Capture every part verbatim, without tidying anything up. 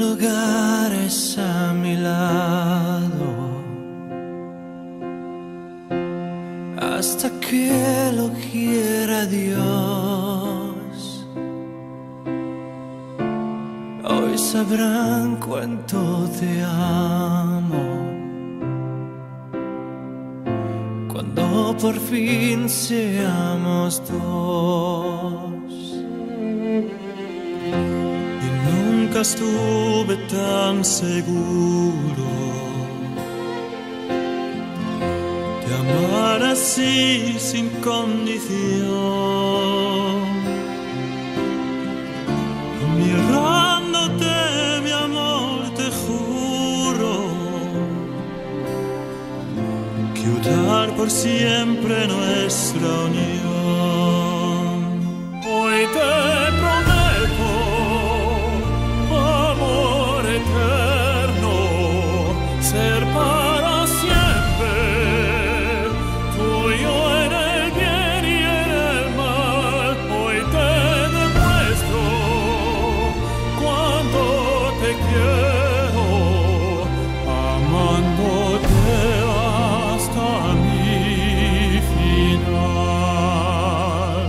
lugares a mi lado hasta que lo quiera Dios. Hoy sabrán cuánto te amo cuando por fin seamos dos. Nunca estuve tan seguro de amar así sin condición. Mirándote, mi amor, te juro que orar por siempre nuestra unión. Hoy te prometo amor eterno, ser para siempre tuyo en el bien y en el mal. Hoy te demuestro cuánto te quiero, amándote hasta mi final.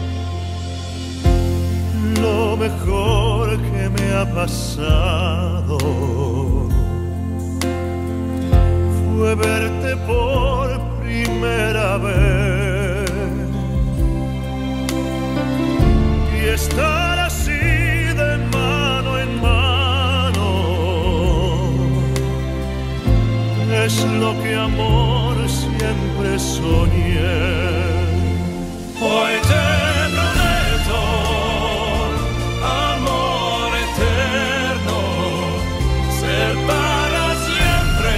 Lo mejor que me ha pasado fue verte por primera vez y estar así de mano en mano. Es lo que amor siempre soñé. Hoy te para siempre,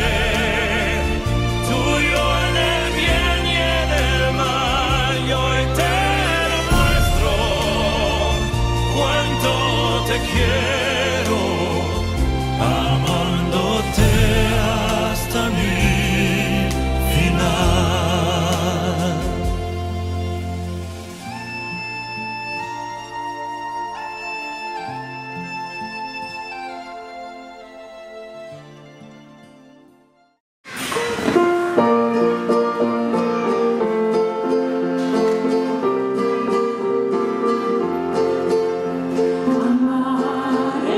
tuyo en el bien y en el mal. Y hoy te demuestro cuánto te quiero, amándote hasta mi final. Amare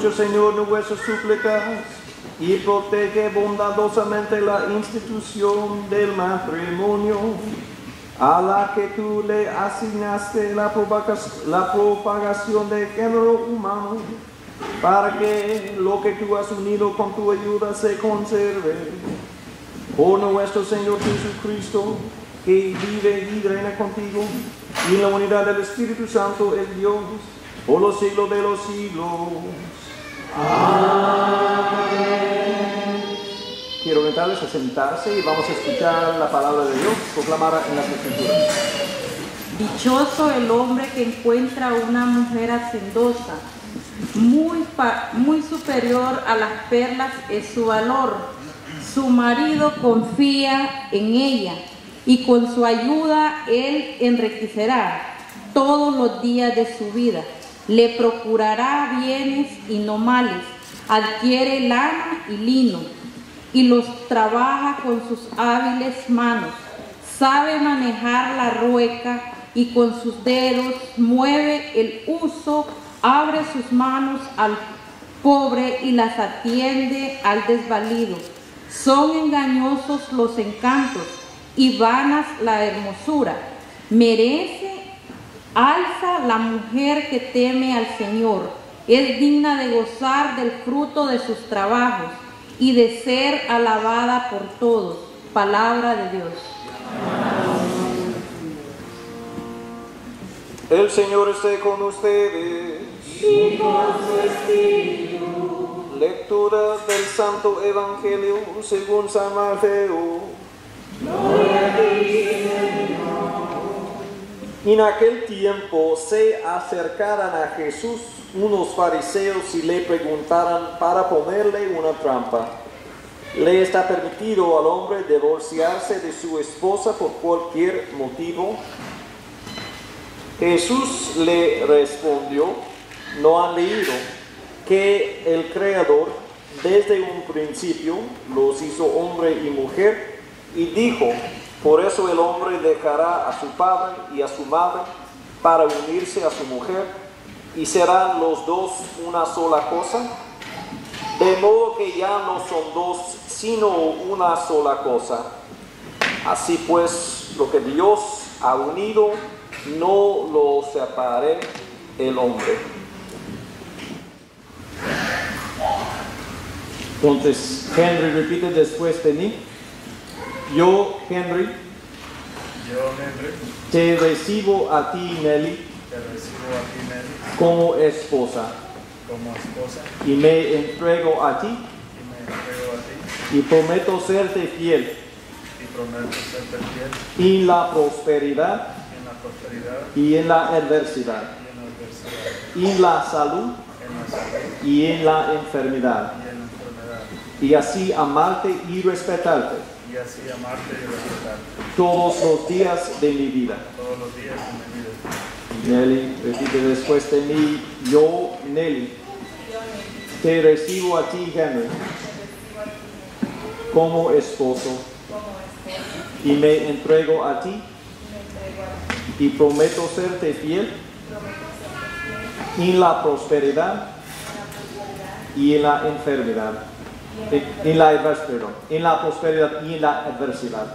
Escucha, Señor, nuestras súplicas y protege bondadosamente la institución del matrimonio, a la que tú le asignaste la propagación, la propagación del género humano, para que lo que tú has unido con tu ayuda se conserve. Por nuestro Señor Jesucristo, que vive y reina contigo, y en la unidad del Espíritu Santo es Dios, por los siglos de los siglos. Amén. Quiero invitarles a sentarse y vamos a escuchar la palabra de Dios proclamada en las Escrituras. Dichoso el hombre que encuentra una mujer hacendosa, muy, muy superior a las perlas es su valor. Su marido confía en ella y con su ayuda él enriquecerá todos los días de su vida. Le procurará bienes y no males, adquiere lana y lino y los trabaja con sus hábiles manos. Sabe manejar la rueca y con sus dedos mueve el uso, abre sus manos al pobre y las atiende al desvalido. Son engañosos los encantos y vanas la hermosura. Merece alza la mujer que teme al Señor. Es digna de gozar del fruto de sus trabajos y de ser alabada por todos. Palabra de Dios. El Señor esté con ustedes. Y con su espíritu. Lectura del Santo Evangelio según San Mateo. Gloria a ti, Señor. En aquel tiempo se acercaron a Jesús unos fariseos y le preguntaron para ponerle una trampa: ¿le está permitido al hombre divorciarse de su esposa por cualquier motivo? Jesús le respondió: ¿no han leído que el Creador desde un principio los hizo hombre y mujer? Y dijo: por eso el hombre dejará a su padre y a su madre para unirse a su mujer, y serán los dos una sola cosa. De modo que ya no son dos, sino una sola cosa. Así pues, lo que Dios ha unido, no lo separe el hombre. Entonces, Henry repite después de mí. Yo, Henry, Yo, Henry, te recibo a ti, Nelly, te recibo a ti, Nelly, como esposa, como esposa, y me entrego a ti, y me entrego a ti, y prometo serte fiel y prometo serte fiel en la prosperidad en la prosperidad y en la adversidad, y en la adversidad, en la salud en la salud y en la enfermedad, y en la enfermedad, y así amarte y respetarte y así amarte y respetarte todos los días de mi vida. todos los días de mi vida. Nelly, repite después de mí. Yo, Nelly, te recibo a ti, Henry, como esposo, y me entrego a ti, y prometo serte fiel en la prosperidad y en la enfermedad, en, en la adversidad, perdón, en la prosperidad y en la adversidad,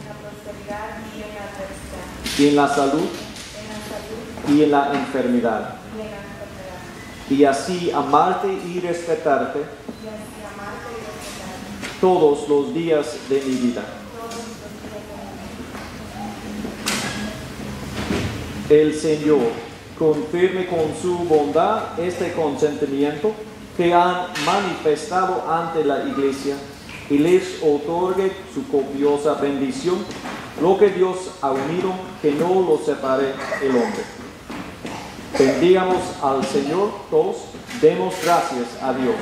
y en la salud y en la enfermedad, y así amarte y respetarte todos los días de mi vida. El Señor confirme con su bondad este consentimiento que han manifestado ante la Iglesia y les otorgue su copiosa bendición. Lo que Dios ha unido, que no lo separe el hombre. Bendigamos al Señor todos, demos gracias a Dios.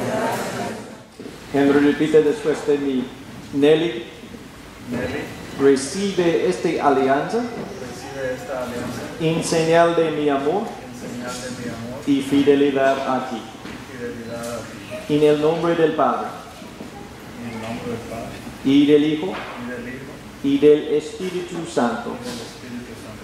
Henry repite después de mí. Nelly, Nelly, recibe esta alianza recibe esta alianza en señal de mi amor en señal de mi amor y fidelidad a ti. y fidelidad a ti. En el nombre del Padre, En el nombre del Padre, y del Hijo, y del Hijo, y del Espíritu Santo. y del Espíritu Santo.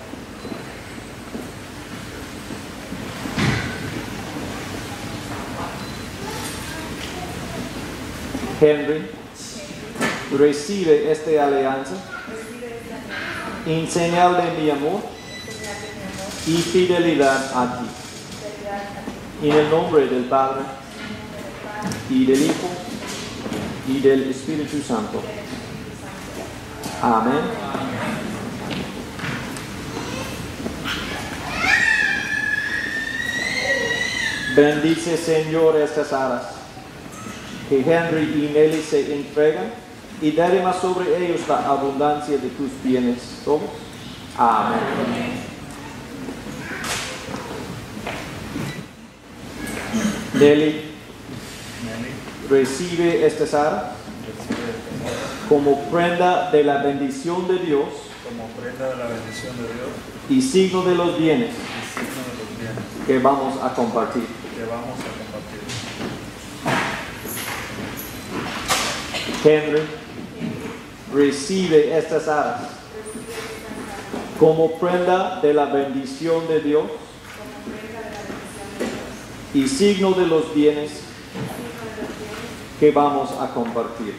Henry, recibe esta alianza en señal de mi amor y fidelidad a ti. En el nombre del Padre, y del Hijo, y del Espíritu Santo. Amén. Bendice, Señor, estas aras que Henry y Nelly se entregan y derrama sobre ellos la abundancia de tus bienes todos. Amén. Nelly, Nelly recibe estas aras recibe esta aras como prenda de la bendición de Dios como prenda de la bendición de Dios y signo de los bienes y signo de los bienes que vamos a compartir. que vamos a compartir. Henry, recibe estas aras como prenda de la bendición de Dios y signo de los bienes que vamos a compartir.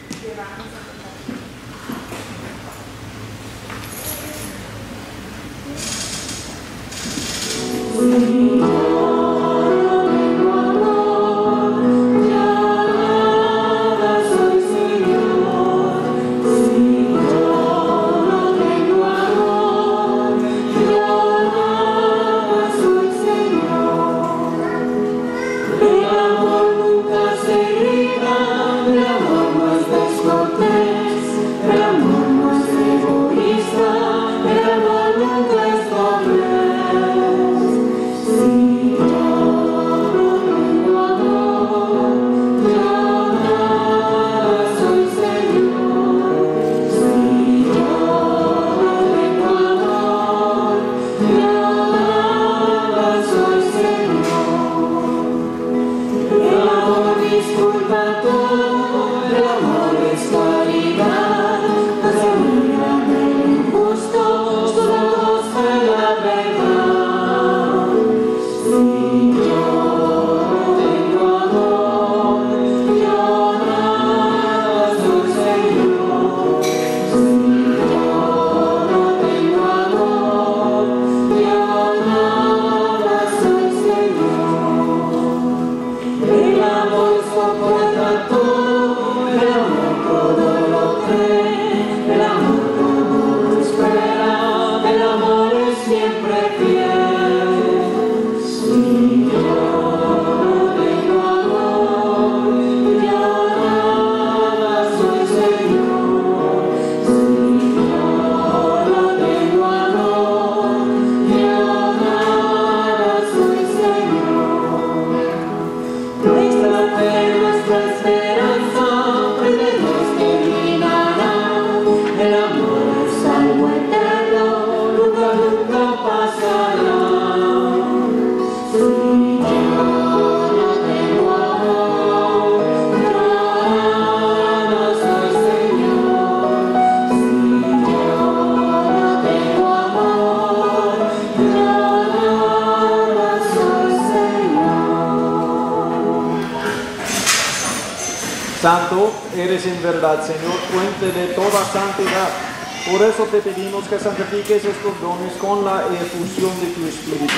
Santo eres en verdad, Señor, fuente de toda santidad. Por eso te pedimos que santifiques estos dones con la efusión de tu Espíritu,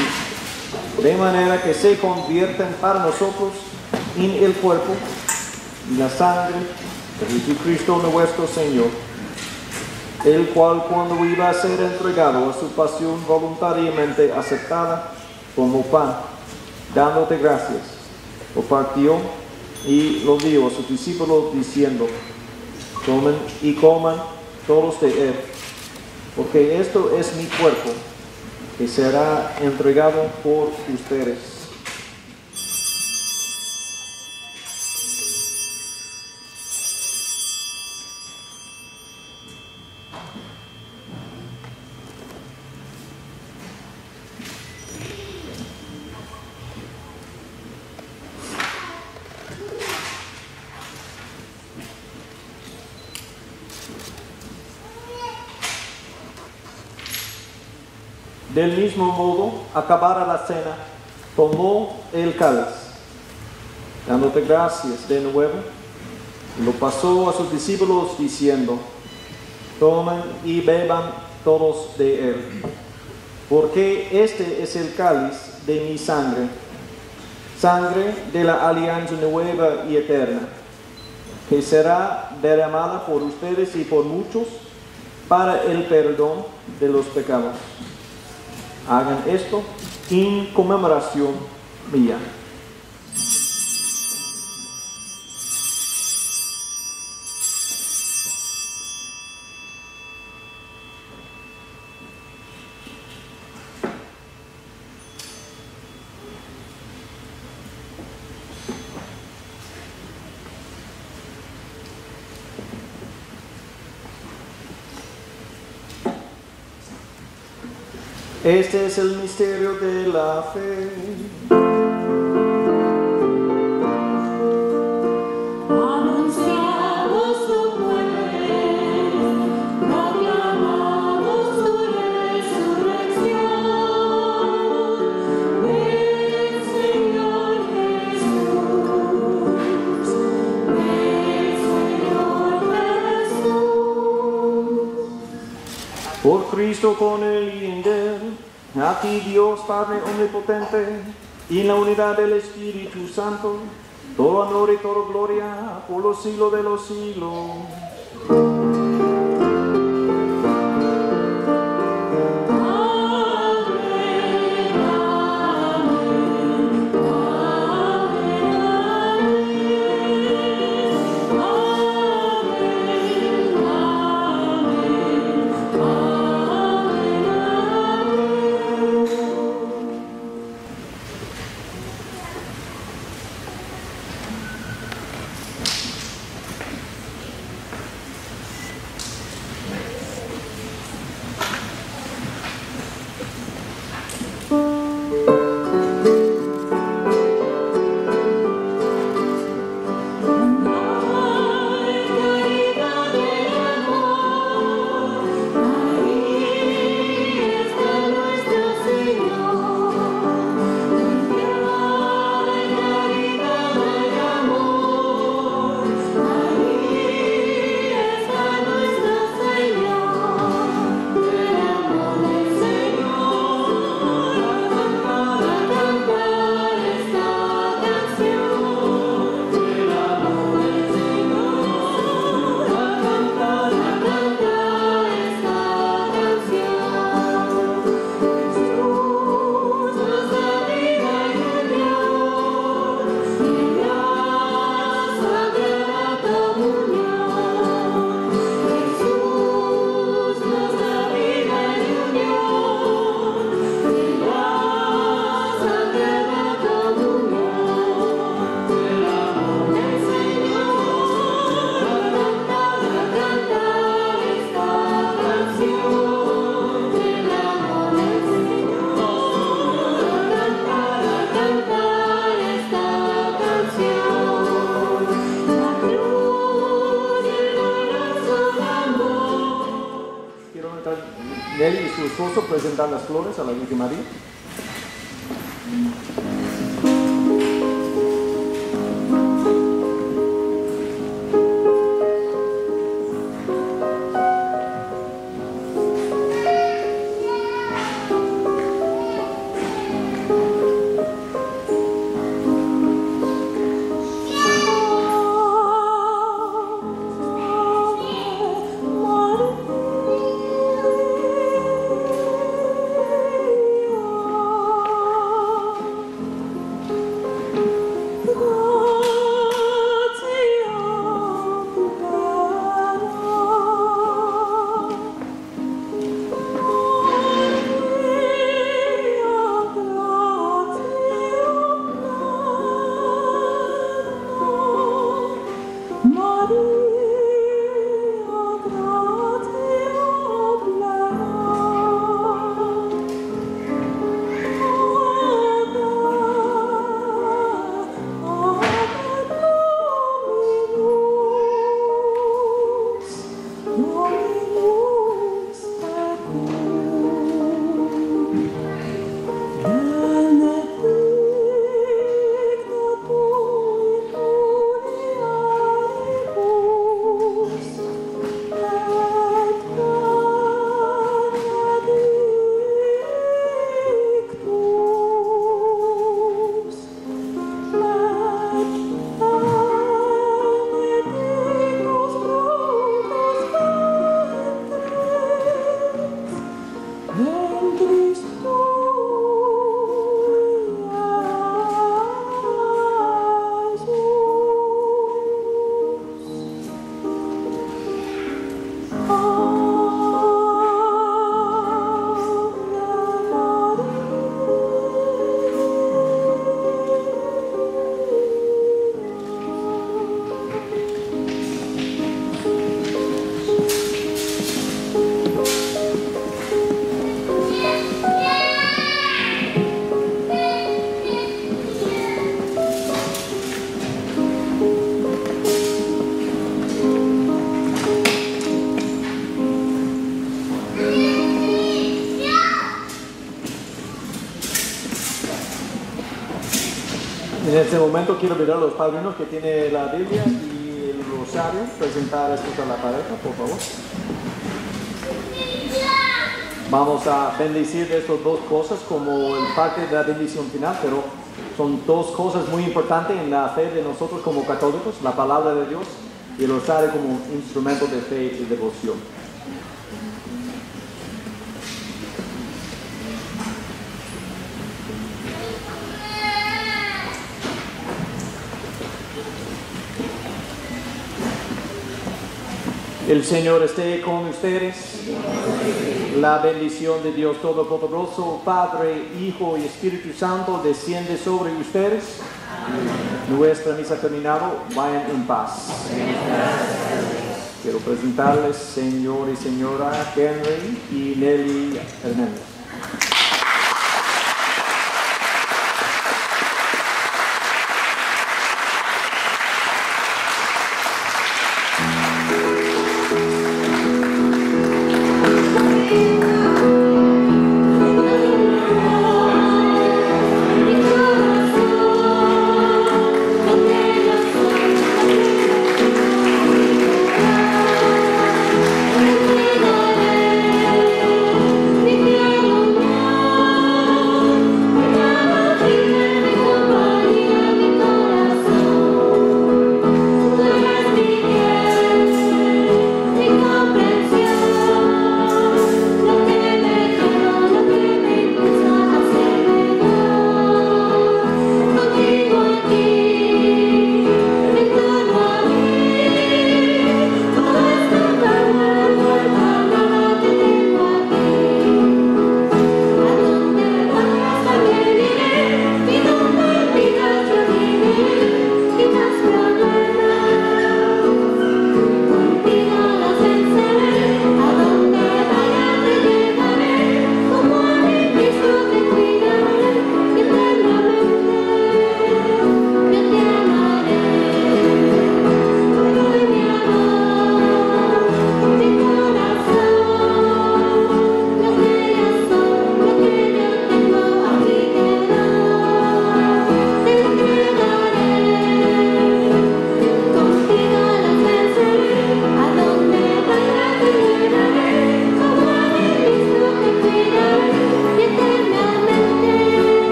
de manera que se convierten para nosotros en el cuerpo y la sangre de Jesucristo nuestro Señor, el cual cuando iba a ser entregado a su pasión voluntariamente aceptada, tomó pan, dándote gracias, lo partió y lo dio a sus discípulos diciendo: tomen y coman todos de él, porque esto es mi cuerpo, que será entregado por ustedes. Del mismo modo, acabada la cena, tomó el cáliz, dándote gracias de nuevo, Lo pasó a sus discípulos diciendo: tomen y beban todos de él, porque este es el cáliz de mi sangre, sangre de la alianza nueva y eterna, que será derramada por ustedes y por muchos para el perdón de los pecados. Hagan esto en conmemoración mía. Este es el misterio de la fe. Anunciamos tu muerte, proclamamos tu resurrección. Ven, Señor Jesús, ven, Señor Jesús. Por Cristo, con él y en él, a ti Dios Padre omnipotente, y en la unidad del Espíritu Santo, todo honor y toda gloria por los siglos de los siglos. Nelly y su esposo presentan las flores a la Virgen María. María. En este momento quiero pedir a los padrinos que tienen la Biblia y el rosario, presentar esto a la pareja, por favor. Vamos a bendecir estas dos cosas como parte de la bendición final, pero son dos cosas muy importantes en la fe de nosotros como católicos, la palabra de Dios y el rosario como un instrumento de fe y devoción. El Señor esté con ustedes. La bendición de Dios Todopoderoso, Padre, Hijo y Espíritu Santo, desciende sobre ustedes. Nuestra misa terminado. Vayan en paz. Quiero presentarles, señor y señora Henry y Nelly Hernández.